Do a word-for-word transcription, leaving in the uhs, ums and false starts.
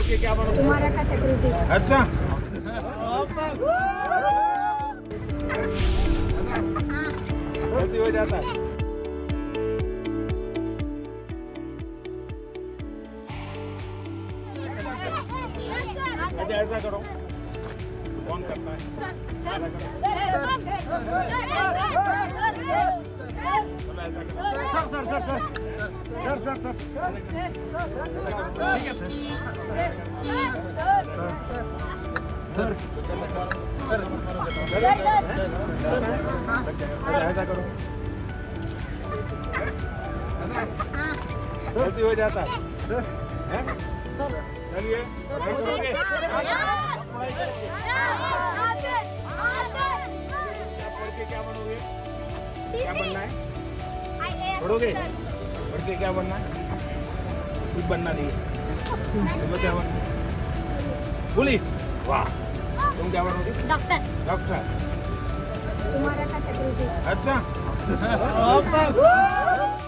के क्या बनोगे? तुम्हारा का सिक्योरिटी। अच्छा गलती हो जाता है। अच्छा ऐसा करो, कौन करता है? Sir sir sir sir sir sir sir ठीक है सर। ऐसा करो, गलती हो जाता है। चलिए नहीं करोगे? पढ़ के क्या बनोगे? क्या बनना है? पढ़ोगे? पढ़ के क्या बनना है? कुछ बनना नहीं है। तुमको क्या बनना है? पुलिस। वाह, तुम क्या बनोगे? डॉक्टर। डॉक्टर। तुम्हारा का सिक्योरिटी। अच्छा